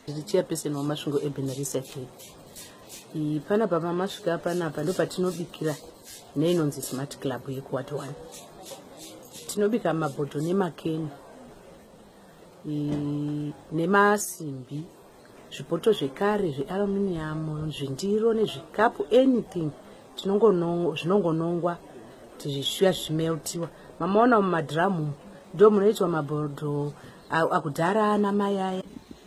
chairperson waMasvingo Urban Recycling. Panapa pamasvika panapa ndo patinobikira neinonzi Smart Club yeQuart 1. Tinobika mabhodho nemakeni nemasimbi, zvipoto zvekare zvealuminium, zvindiro nezvikapu, anything zvinongonongwa tizvishuya zvimeltiwa. Mamaona mumadhiramu ndo munoitwa mabhodho akudhara namayaya.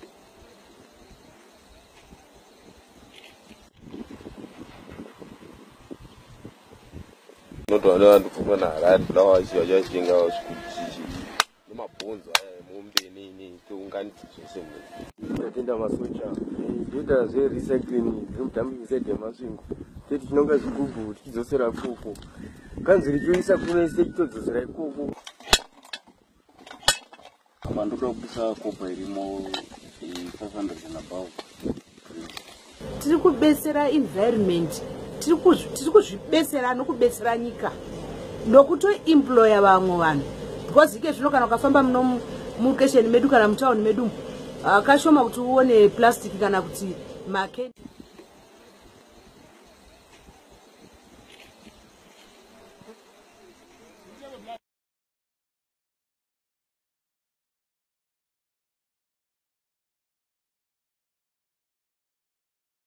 Notwana ndikufuna nara lawa siya jinga nomabhonzo mombe nini tungani zvese tenda masocha data zve recycling zvimudhambi zede Masvingo teti tinonga zvigubhu tichidzosera koko kanzi richoisa kunese chitodzosera ikoko apa ndoda kuisa kopa irimo 500 and above. Tiri kubesera environment, tiri kuzvibesera nokubesera nyika nokutoemploya vamwe vanhu, because ike zvino kana ukafamba muno mukesheni medu kana mutauni medu kashoma kuti uone plastic kana kuti makeni.